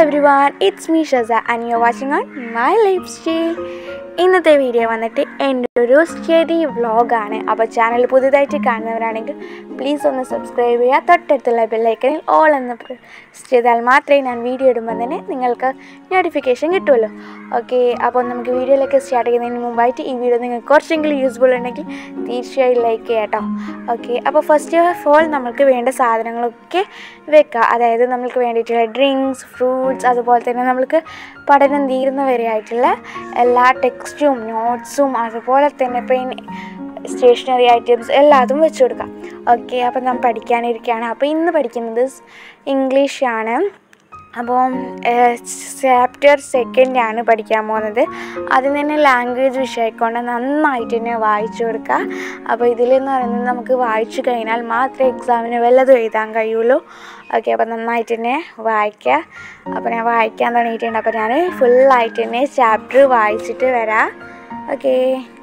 everyone, it's me Shaza and you're watching on my lifestyle. ഇന്നത്തെ video വന്നിട്ട് എൻ്റെ ഒരു സ്റ്റഡി വ്ളോഗാണ്. അപ്പോൾ ചാനൽ പുതുതായിട്ട് കാണുന്നവരാണെങ്കിൽ പ്ലീസ് ഒന്ന് സബ്സ്ക്രൈബ് ചെയ്യുക. തൊട്ടടുത്തുള്ള ബെല്ലൈക്കണിൽ ഓൾ എന്ന് പ്രസ് ചെയ്താൽ മാത്രമേ ഞാൻ വീഡിയോ ഇടുമ്പോൾ തന്നെ നിങ്ങൾക്ക് നോട്ടിഫിക്കേഷൻ കിട്ടുമല്ലോ. ഓക്കെ, അപ്പോൾ നമുക്ക് വീഡിയോയിലേക്ക് സ്റ്റാർട്ട് ചെയ്യുന്നതിന് മുമ്പായിട്ട് ഈ വീഡിയോ നിങ്ങൾക്ക് കുറച്ചെങ്കിലും യൂസ്ഫുൾ ഉണ്ടെങ്കിൽ തീർച്ചയായും ലൈക്ക് ചെയ്യാം കേട്ടോ. ഓക്കെ, അപ്പോൾ ഫസ്റ്റ് ഓഫ് ഓൾ നമുക്ക് വേണ്ട സാധനങ്ങളൊക്കെ വെക്കുക. അതായത് നമുക്ക് വേണ്ടിയിട്ടുള്ള ഡ്രിങ്ക്സ്, ഫ്രൂട്ട്സ്, അതുപോലെ തന്നെ നമുക്ക് പഠനം തീരുന്നവരെ ആയിട്ടുള്ള എല്ലാ ടെക്സ്റ്റും നോട്ട്സും അതുപോലെ തന്നെ പെയിൻ സ്റ്റേഷനറി ഐറ്റംസ് എല്ലാതും വെച്ച് കൊടുക്കാം. ഓക്കെ, അപ്പം ഞാൻ പഠിക്കാനിരിക്കുകയാണ്. അപ്പോൾ ഇന്ന് പഠിക്കുന്നത് ഇംഗ്ലീഷാണ്. അപ്പം ചാപ്റ്റർ 2 പഠിക്കാൻ പോകുന്നത്. അതിന് തന്നെ ലാംഗ്വേജ് വിഷയമായിക്കൊണ്ട് നന്നായിട്ട് തന്നെ വായിച്ചു കൊടുക്കുക. അപ്പോൾ ഇതിലെന്ന് പറയുന്നത് നമുക്ക് വായിച്ചു കഴിഞ്ഞാൽ മാത്രമേ എക്സാമിന് വല്ലതും എഴുതാൻ കഴിയുള്ളൂ. ഓക്കെ, അപ്പോൾ നന്നായിട്ട് തന്നെ വായിക്കുക. അപ്പോൾ ഞാൻ വായിക്കാൻ തുടങ്ങിയിട്ടുണ്ട്. അപ്പോൾ ഞാൻ ഫുള്ളായിട്ട് തന്നെ ചാപ്റ്റർ വായിച്ചിട്ട് വരാം. ഓക്കെ,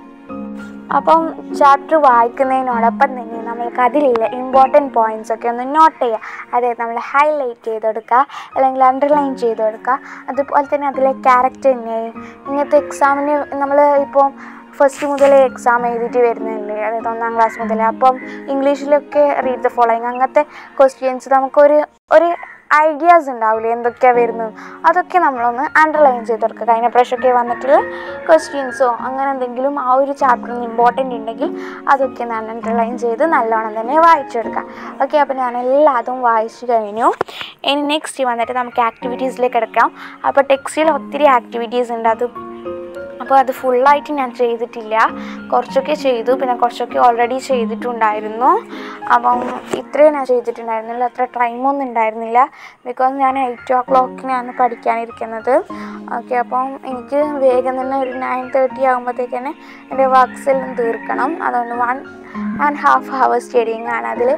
അപ്പം ചാപ്റ്റർ വായിക്കുന്നതിനോടൊപ്പം തന്നെ നമ്മൾക്ക് അതിലുള്ള ഇമ്പോർട്ടൻറ്റ് പോയിൻറ്റ്സ് ഒക്കെ ഒന്ന് നോട്ട് ചെയ്യുക. അതായത് നമ്മൾ ഹൈലൈറ്റ് ചെയ്ത് കൊടുക്കുക, അല്ലെങ്കിൽ അണ്ടർലൈൻ ചെയ്ത് കൊടുക്കുക. അതുപോലെ തന്നെ അതിലെ ക്യാരക്ടറിനെ ഇങ്ങനത്തെ എക്സാമിന് നമ്മൾ ഇപ്പോൾ ഫസ്റ്റ് മുതലേ എക്സാം എഴുതിയിട്ട് വരുന്നുണ്ട്, അതായത് 1ാം ക്ലാസ് മുതലേ. അപ്പം ഇംഗ്ലീഷിലൊക്കെ റീഡ് ദ ഫോളോയിങ് അങ്ങനത്തെ ക്വസ്റ്റ്യൻസ് നമുക്കൊരു ഐഡിയാസ് ഉണ്ടാവില്ലേ എന്തൊക്കെയാണ് വരുന്നത്, അതൊക്കെ നമ്മളൊന്ന് അണ്ടർലൈൻ ചെയ്ത് കൊടുക്കുക. കഴിഞ്ഞ പ്രാവശ്യമൊക്കെ വന്നിട്ടുള്ള ക്വസ്റ്റ്യൻസോ അങ്ങനെ എന്തെങ്കിലും ആ ഒരു ചാപ്റ്ററിന് ഇമ്പോർട്ടൻ്റ് ഉണ്ടെങ്കിൽ അതൊക്കെ ഞാൻ അണ്ടർലൈൻ ചെയ്ത് നല്ലോണം തന്നെ വായിച്ചെടുക്കുക. ഓക്കെ, അപ്പോൾ ഞാൻ എല്ലാതും വായിച്ചു കഴിഞ്ഞു. ഇനി നെക്സ്റ്റ് വന്നിട്ട് നമുക്ക് ആക്ടിവിറ്റീസിലേക്ക് എടുക്കാം. അപ്പോൾ ടെക്സ്റ്റിൽ ഒത്തിരി ആക്ടിവിറ്റീസ് ഉണ്ട്. അപ്പോൾ അത് ഫുള്ളായിട്ട് ഞാൻ ചെയ്തിട്ടില്ല, കുറച്ചൊക്കെ ചെയ്തു, പിന്നെ കുറച്ചൊക്കെ ഓൾറെഡി ചെയ്തിട്ടുണ്ടായിരുന്നു. അപ്പം ഇത്രയും ഞാൻ ചെയ്തിട്ടുണ്ടായിരുന്നില്ല, അത്ര ടൈമൊന്നും ഉണ്ടായിരുന്നില്ല. ബിക്കോസ് ഞാൻ 8 o'clock പഠിക്കാനിരിക്കുന്നത്. ഓക്കെ, അപ്പം എനിക്ക് വേഗം തന്നെ ഒരു 9:30 ആകുമ്പോഴത്തേക്ക് എൻ്റെ വർക്ക്സ് എല്ലാം തീർക്കണം. അതുകൊണ്ട് 1.5 hours സ്റ്റഡിയിങ് ആണ്. അതിൽ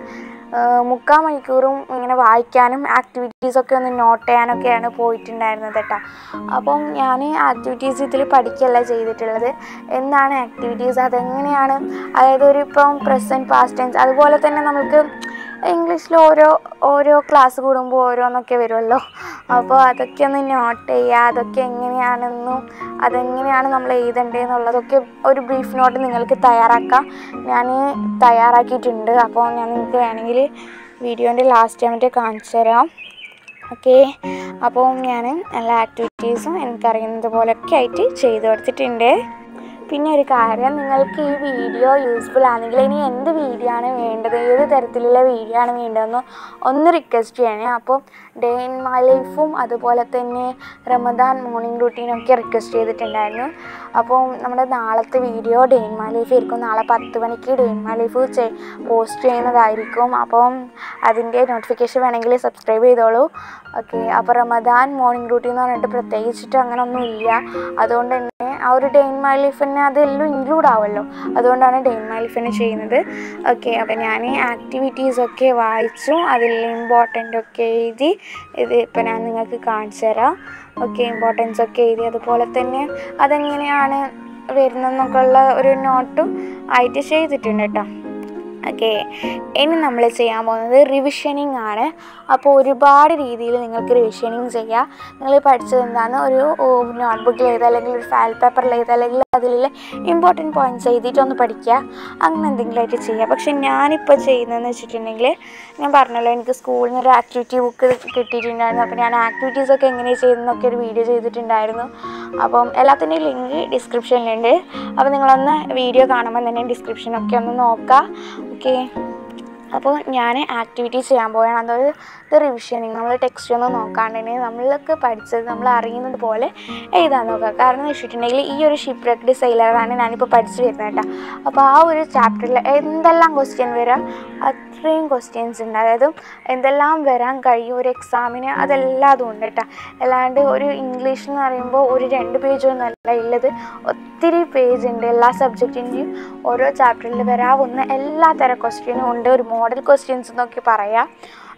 3/4 മണിക്കൂറും ഇങ്ങനെ വായിക്കാനും ആക്ടിവിറ്റീസൊക്കെ ഒന്ന് നോട്ട് ചെയ്യാനൊക്കെയാണ് പോയിട്ടുണ്ടായിരുന്നത് കേട്ടോ. അപ്പം ഞാൻ ആക്ടിവിറ്റീസ് ഇതിൽ പഠിക്കുകയല്ല ചെയ്തിട്ടുള്ളത്. എന്താണ് ആക്ടിവിറ്റീസ്, അതെങ്ങനെയാണ്, അതായത് ഇപ്പം പ്രസൻറ്റ്, പാസ്റ്റ് ടെൻസ്, അതുപോലെ തന്നെ നമുക്ക് ഇംഗ്ലീഷിൽ ഓരോ ക്ലാസ് കൂടുമ്പോൾ ഓരോന്നൊക്കെ വരുമല്ലോ. അപ്പോൾ അതൊക്കെ ഒന്ന് നോട്ട് ചെയ്യുക. അതൊക്കെ എങ്ങനെയാണെന്നും അതെങ്ങനെയാണ് നമ്മൾ എഴുതേണ്ടതെന്നുള്ളതൊക്കെ ഒരു ബ്രീഫ് നോട്ട് നിങ്ങൾക്ക് തയ്യാറാക്കാം. ഞാൻ തയ്യാറാക്കിയിട്ടുണ്ട്. അപ്പോൾ ഞാൻ നിങ്ങൾക്ക് വേണമെങ്കിൽ വീഡിയോൻ്റെ ലാസ്റ്റ് ആയിട്ട് കാണിച്ചു തരാം. ഓക്കെ, അപ്പോൾ ഞാൻ എല്ലാ ആക്ടിവിറ്റീസും എനിക്കറിയുന്നത് പോലെയൊക്കെ ആയിട്ട് ചെയ്തു കൊടുത്തിട്ടുണ്ട്. പിന്നെ ഒരു കാര്യം, നിങ്ങൾക്ക് ഈ വീഡിയോ യൂസ്ഫുൾ ആണെങ്കിൽ ഇനി എന്ത് വീഡിയോ ആണ് വേണ്ടത്, ഏത് തരത്തിലുള്ള വീഡിയോ ആണ് വേണ്ടതെന്ന് ഒന്ന് റിക്വസ്റ്റ് ചെയ്യണേ. അപ്പോൾ ഡേ ഇൻ മൈ ലൈഫും അതുപോലെ തന്നെ റമദാൻ മോർണിംഗ് റൂട്ടീനൊക്കെ റിക്വസ്റ്റ് ചെയ്തിട്ടുണ്ടായിരുന്നു. അപ്പോൾ നമ്മുടെ നാളത്തെ video day in my life ആയിരിക്കും. നാളെ 10 മണിക്ക് day in my life post ചെയ്യുന്നതായിരിക്കും. അപ്പം അതിൻ്റെ നോട്ടിഫിക്കേഷൻ വേണമെങ്കിൽ സബ്സ്ക്രൈബ് ചെയ്തോളൂ. ഓക്കെ, അപ്പോൾ റമദാൻ മോർണിംഗ് റൂട്ടീൻ എന്ന് പറഞ്ഞിട്ട് പ്രത്യേകിച്ചിട്ട് അങ്ങനെ ഒന്നും ഇല്ല. അതുകൊണ്ട് തന്നെ ആ ഒരു ഡേ ഇൻ മൈ ലൈഫ് തന്നെ അതെല്ലാം ഇൻക്ലൂഡ് ആവുമല്ലോ, അതുകൊണ്ടാണ് ഡേ ഇൻ മൈ ലൈഫ് ചെയ്യുന്നത്. ഓക്കെ, അപ്പോൾ ഞാൻ ആക്ടിവിറ്റീസൊക്കെ വായിച്ചു, അതിൽ ഇമ്പോർട്ടൻ്റ് ഒക്കെ എഴുതി. ഇത് ഇപ്പം ഞാൻ നിങ്ങൾക്ക് കാണിച്ചു തരാം. ഓക്കെ, ഇമ്പോർട്ടൻസ് ഒക്കെ എഴുതി, അതുപോലെ തന്നെ അതെങ്ങനെയാണ് വരുന്നതെന്നൊക്കെ ഉള്ള ഒരു നോട്ടും ആയിട്ട് ചെയ്തിട്ടുണ്ട് കേട്ടോ. ഓക്കെ, ഇനി നമ്മൾ ചെയ്യാൻ പോകുന്നത് റിവിഷനിങ് ആണ്. അപ്പോൾ ഒരുപാട് രീതിയിൽ നിങ്ങൾക്ക് റിവിഷനിങ് ചെയ്യാം. നിങ്ങൾ പഠിച്ചത് എന്താണ്, ഒരു നോട്ട്ബുക്കിൽ എഴുതുക, അല്ലെങ്കിൽ ഒരു ഫയൽ പേപ്പറിൽ എഴുതുക, അല്ലെങ്കിൽ അതിലുള്ള ഇമ്പോർട്ടൻറ്റ് പോയിൻറ്റ്സ് എഴുതിയിട്ടൊന്ന് പഠിക്കുക. അങ്ങനെ എന്തെങ്കിലുമായിട്ട് ചെയ്യുക. പക്ഷെ ഞാനിപ്പോൾ ചെയ്യുന്നതെന്ന് വെച്ചിട്ടുണ്ടെങ്കിൽ, ഞാൻ പറഞ്ഞല്ലോ എനിക്ക് സ്കൂളിൽ നിന്ന് ഒരു ആക്ടിവിറ്റി ബുക്ക് കിട്ടിയിട്ടുണ്ടായിരുന്നു. അപ്പോൾ ഞാൻ ആക്ടിവിറ്റീസൊക്കെ എങ്ങനെ ചെയ്യുന്നതൊക്കെ ഒരു വീഡിയോ ചെയ്തിട്ടുണ്ടായിരുന്നു. അപ്പം എല്ലാത്തിൻ്റെയും ലിങ്ക് ഡിസ്ക്രിപ്ഷനിലുണ്ട്. അപ്പോൾ നിങ്ങളൊന്ന് വീഡിയോ കാണുമ്പോൾ തന്നെ ഡിസ്ക്രിപ്ഷനൊക്കെ ഒന്ന് നോക്കുക. ഓക്കെ, അപ്പോൾ ഞാൻ ആക്ടിവിറ്റീസ് ചെയ്യാൻ പോവുകയാണ്. അതായത് റിവിഷനിങ്, നമ്മൾ ടെക്സ്റ്റ് ഒന്നും നോക്കാണ്ട് നമ്മൾക്ക് പഠിച്ചത് നമ്മൾ അറിയുന്നത് പോലെ എഴുതാൻ നോക്കുക. കാരണം എന്ന് വെച്ചിട്ടുണ്ടെങ്കിൽ ഈ ഒരു ഷിപ്പ് റെക്ക്ഡ് സെയിലറാണ് ഞാനിപ്പോൾ പഠിച്ചു വരുന്നത് കേട്ടോ. അപ്പോൾ ആ ഒരു ചാപ്റ്ററിൽ എന്തെല്ലാം ക്വസ്റ്റ്യൻ വരാം അത്രയും ക്വസ്റ്റ്യൻസ് ഉണ്ട്. അതായത് എന്തെല്ലാം വരാൻ കഴിയും ഒരു എക്സാമിന്, അതെല്ലാതും ഉണ്ട് കേട്ടോ. അല്ലാണ്ട് ഒരു ഇംഗ്ലീഷ് എന്ന് പറയുമ്പോൾ ഒരു 2 പേജൊന്നും അല്ല ഉള്ളത്, ഒത്തിരി പേജ് ഉണ്ട്. എല്ലാ സബ്ജക്റ്റിൻ്റെയും ഓരോ ചാപ്റ്ററിൽ വരാവുന്ന എല്ലാ തരം ക്വസ്റ്റ്യനും ഉണ്ട്. ഒരു മോഡൽ ക്വസ്റ്റ്യൻസ് എന്നൊക്കെ പറയാം.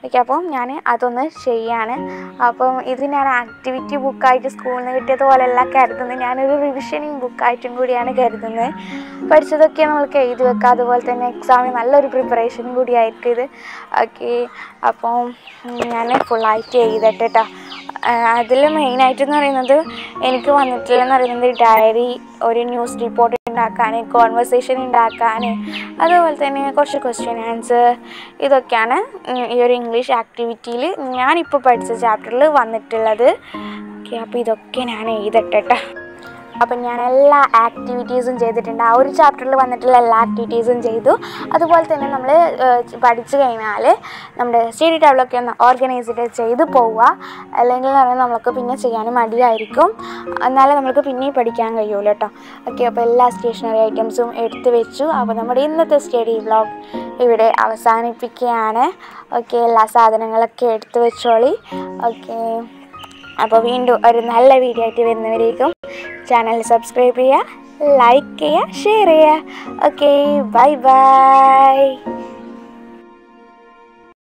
ഓക്കെ, അപ്പം ഞാൻ അതൊന്ന് ചെയ്യാണ്. അപ്പം ഇത് ഞാൻ ആക്ടിവിറ്റി ബുക്കായിട്ട് സ്കൂളിൽ നിന്ന് കിട്ടിയതുപോലെയല്ല കരുതുന്നത്, ഞാനൊരു റിവിഷനിങ് ബുക്കായിട്ടും കൂടിയാണ് കരുതുന്നത്. പഠിച്ചതൊക്കെ നമ്മൾക്ക് എഴുതി വെക്കുക, അതുപോലെ തന്നെ എക്സാമിന് നല്ലൊരു പ്രിപ്പറേഷനും കൂടിയായിരിക്കും ഇത്. ഓക്കെ, അപ്പം ഞാൻ ഫുള്ളായിട്ട് എഴുതട്ടെ കേട്ടോ. അതിൽ മെയിനായിട്ടെന്ന് പറയുന്നത് എനിക്ക് വന്നിട്ടില്ലെന്ന് പറയുന്നത് ഡയറി, ഒരു ന്യൂസ് റിപ്പോർട്ട് ഉണ്ടാക്കാൻ, കോൺവെർസേഷൻ ഉണ്ടാക്കാൻ, അതുപോലെ തന്നെ കുറച്ച് ക്വസ്റ്റ്യൻ ആൻസർ, ഇതൊക്കെയാണ് ഈ ഒരു ഇംഗ്ലീഷ് ആക്ടിവിറ്റിയിൽ ഞാനിപ്പോൾ പഠിച്ച ചാപ്റ്ററിൽ വന്നിട്ടുള്ളത്. ഓക്കെ, അപ്പോൾ ഇതൊക്കെ ഞാൻ എഴുതട്ടെ കേട്ടോ. അപ്പം ഞാൻ എല്ലാ ആക്ടിവിറ്റീസും ചെയ്തിട്ടുണ്ട്. ആ ഒരു ചാപ്റ്ററിൽ വന്നിട്ടുള്ള എല്ലാ ആക്ടിവിറ്റീസും ചെയ്തു. അതുപോലെ തന്നെ നമ്മൾ പഠിച്ചു കഴിഞ്ഞാൽ നമ്മുടെ സ്റ്റഡി ടേബിളൊക്കെ ഒന്ന് ഓർഗനൈസ്ഡ് ചെയ്ത് പോവുക. അല്ലെങ്കിൽ നമുക്ക് പിന്നെ ചെയ്യാനും മടിയായിരിക്കും, എന്നാലേ നമുക്ക് പിന്നെയും പഠിക്കാൻ കഴിയുള്ളൂ കേട്ടോ. ഓക്കെ, അപ്പോൾ എല്ലാ സ്റ്റേഷനറി ഐറ്റംസും എടുത്ത് വെച്ചു. അപ്പോൾ നമ്മുടെ ഇന്നത്തെ സ്റ്റഡി വ്ളോഗ് ഇവിടെ അവസാനിപ്പിക്കുകയാണ്. ഓക്കെ, എല്ലാ സാധനങ്ങളൊക്കെ എടുത്ത് വെച്ചോളി. ഓക്കെ, അപ്പോൾ വീണ്ടും ഒരു നല്ല വീഡിയോ ആയിട്ട് വരുന്നവരേക്കും ചാനൽ സബ്സ്ക്രൈബ് ചെയ്യുക, ലൈക്ക് ചെയ്യുക, ഷെയർ ചെയ്യുക. Okay, bye by.